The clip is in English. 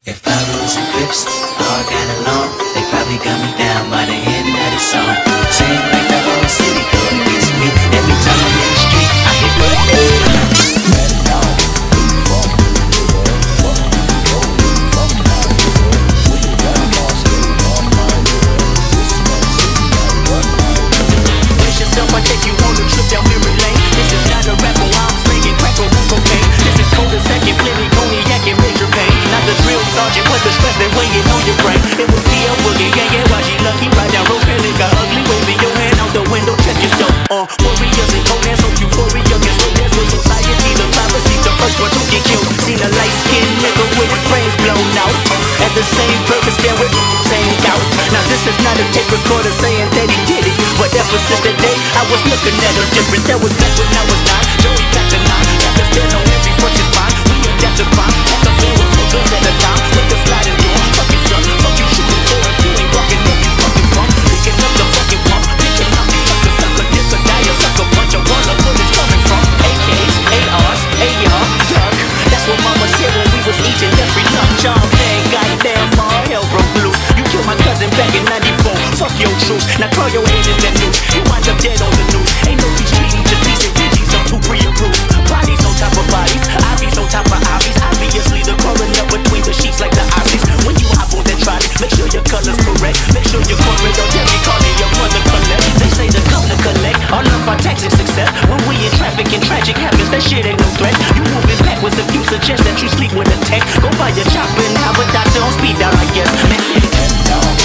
If I was in Crips all got along, they probably got me down by the end of the song. Seem like the whole city go against me. Every time I'm in the street, I get burned. Brace yourself, I take you on a trip down memory lane. This is not a rapper, I'm slinging crack or cocaine. This is cold as second, plenty cognac and major pain. Not the drill sergeant, but the stress that weighing on your brain. It was D.E.S.E.R.t boogie, yeah, why she lucky? Ride down road, pants, it got ugly. Waving your hand out the window, check yourself. Warriors and Conans, so euphoria against romance with society. The privacy, the first one to get killed. Seen a light-skinned nigga with his brains blown out. At the same purpose, there with same doubt. Now this is not a tape recorder saying that he did it. But ever since that day, I was looking at him different. That was back when I was 9, Joey got to 9. Rappers stand on every punch is fine. We adapt to crime, at the floor with 4 guns at a time. With the sliding door, fuck it son, fuck you shooting for. If you ain't walking up, you fucking pump. Picking up the fucking pump, picking off you sucker, dip or die, you sucker bunch. I wonder where it's coming from. AKs, ARs, AR, duck. That's what mama said when we was eating every lunch. Oh man, goddamn, all hell broke loose. You killed my cousin back in 94. Fuck your truce, now call your agent that news. You wind up dead on the news. Ain't no peace treaty, just peace and G's up to pre-approved. Bodies on top of bodies, IVs on top of IVs. Obviously the coroner between the sheets like the Aussies. When you hop on that trolley, make sure your color's correct. Make sure your corridor every corner your mother collect. They say the governor collect all of our taxes success. When we in traffic and tragic happens, that shit ain't no threat. You moving backwards if you suggest that you sleep with a tech. Go buy your chopper and have a doctor on speed dial, I guess. Man,